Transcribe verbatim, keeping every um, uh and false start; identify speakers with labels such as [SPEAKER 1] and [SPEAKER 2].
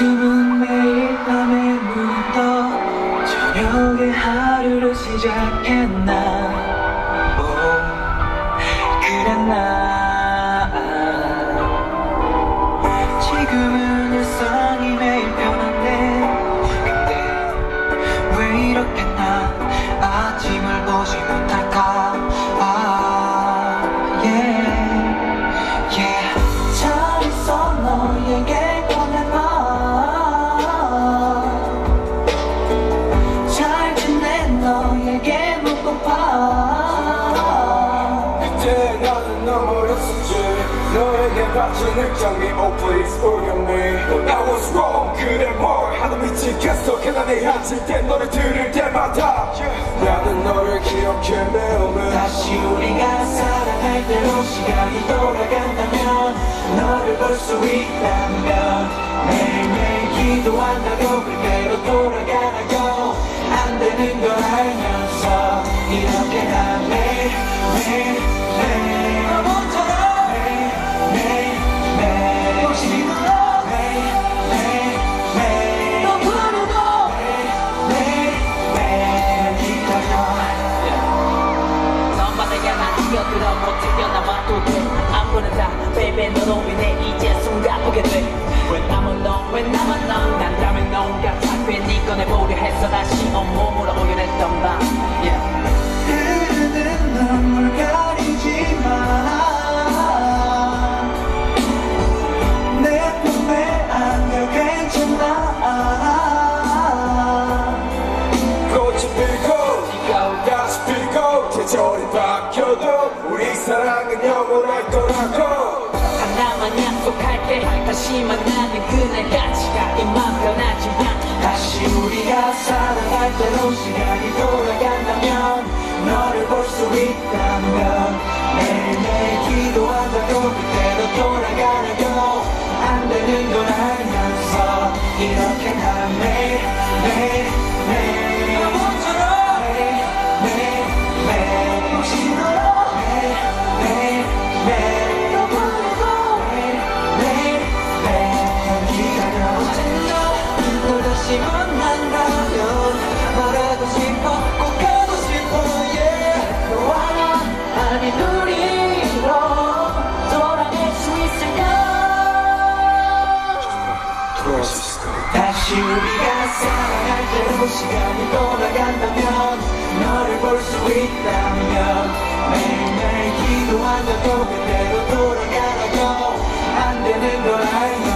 [SPEAKER 1] 웃음은 매일 밤에 묻어 저녁에 하루를 시작했나. 오, 그랬나. 지금은 일상이 매일 변한데 근데 왜 이렇게 나 아침을 보지 못할까. 아, yeah, yeah. 잘 있어 너에게 보내봐. 잘 지내 너에게 묻고파.
[SPEAKER 2] 그때 나는 너무 어렸었지. 너에게 바친 액정이 Oh please forgive me. I was wrong. 그래 뭘 하도 미치겠어. 계단에 앉을 때 너를 들을 때마다 나는 너를 기억해 매일매일.
[SPEAKER 1] 다시 우리가 사랑할 대로 시간이 돌아간다면 너를 볼 수 있다면 매일매일 기도한다고 그대로 돌아가라고 안 되는 걸 알면서 이렇게 난 매일 매일 매일 바보처럼 매일 매일 매일 혹시 불러 매일 매일 매일 또 부르고 매일 매일 매일 기다려.
[SPEAKER 3] 넌 받아야 난 뛰어들어 못 뛰어남아도 돼. 아무나 다 baby 너로 인해 이제 숨 가쁘게 돼. 왜 나만 넌왜 나만 넌 난다면 뭔가 자꾸 네 꺼내보려 했어. 다시 온몸으로 오열했던 밤 yeah.
[SPEAKER 1] 흐르는 눈물 가리지 마. 내 품에 안겨 괜찮아.
[SPEAKER 2] 꽃이 피고 다시 피고 계절이 바뀌어도 우리 사랑은 영원할 거라고.
[SPEAKER 3] 하나만 약속할게. 다시 만나는 그날까지가 이만 변하지 않게.
[SPEAKER 1] 다시 우리가 사랑할 대로 시간이 돌아간다면 너를 볼 수 있다면 매일매일 기도한다고 그대로 돌아가라고 안 되는 걸 알면서 이렇게 난 매일 매일 매일 바보처럼 매일 매일 매일 혹시 몰라 매일 매일 매일 또 부르고 매일 매일 매일 기다려. 널 다시 만난다면 말하고 싶어 꼭 가고 싶어 yeah. 너와 나 아닌 우리로 돌아갈 수 있을까.
[SPEAKER 2] 돌아갈 수 있을까.
[SPEAKER 1] 다시 우리가 사랑할 대로 시간이 돌아간다면 너를 볼 수 있다면 매일매일 기도한다고 그대로 돌아가라고 안 되는 걸 알면